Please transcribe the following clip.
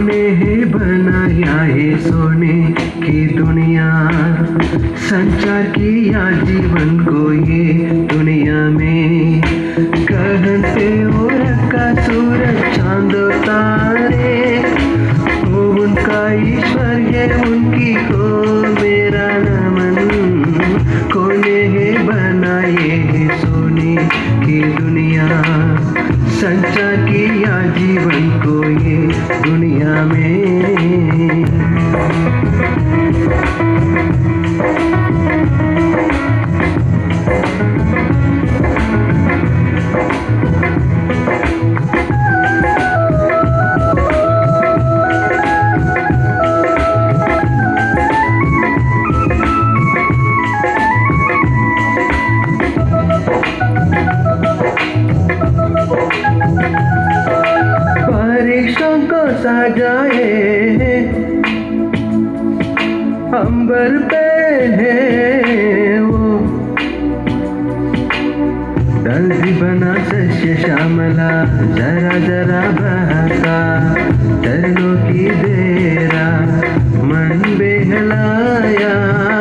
ने बनाया है सोने की दुनिया, संचार किया जीवन को ये दुनिया में। गगन पे और का सूरज चांद तारे, वो उनका ईश्वर है, उनकी को मेरा नमन। कोने है बनाए है सोने की दुनिया, संचार किया जीवन को ये दुनिया में। बारिशों को सजाए अंबर पे है वो, दर्द बना सस्य श्यामला, जरा जरा बहका चरणों की देरा, मन बेहलाया